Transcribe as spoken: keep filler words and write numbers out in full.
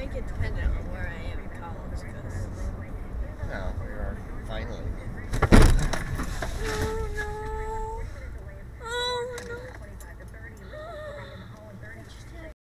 make it dependent on where I am in college, because